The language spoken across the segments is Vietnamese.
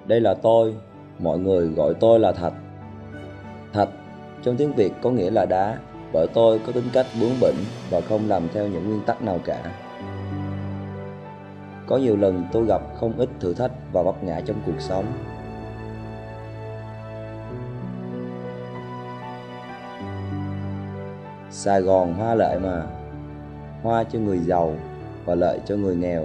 Đây là tôi, mọi người gọi tôi là Thạch. Thạch trong tiếng Việt có nghĩa là đá, bởi tôi có tính cách bướng bỉnh và không làm theo những nguyên tắc nào cả. Có nhiều lần tôi gặp không ít thử thách và vấp ngã trong cuộc sống. Sài Gòn hoa lệ mà, hoa cho người giàu và lợi cho người nghèo.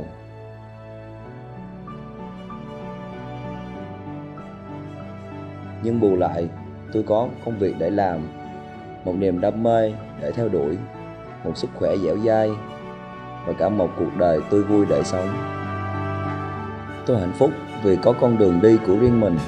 Nhưng bù lại, tôi có công việc để làm, một niềm đam mê để theo đuổi, một sức khỏe dẻo dai và cả một cuộc đời tươi vui để sống. Tôi hạnh phúc vì có con đường đi của riêng mình.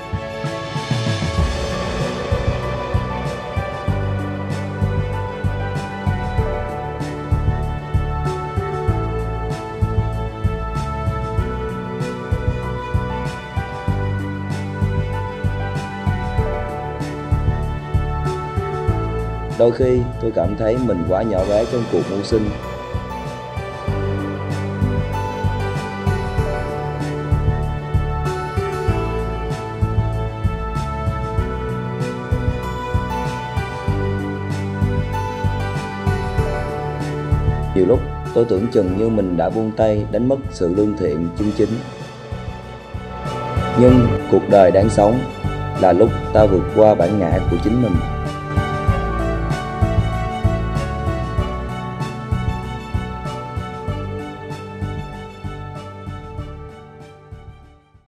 Đôi khi tôi cảm thấy mình quá nhỏ bé trong cuộc mưu sinh. Nhiều lúc tôi tưởng chừng như mình đã buông tay đánh mất sự lương thiện chân chính. Nhưng cuộc đời đáng sống là lúc ta vượt qua bản ngã của chính mình.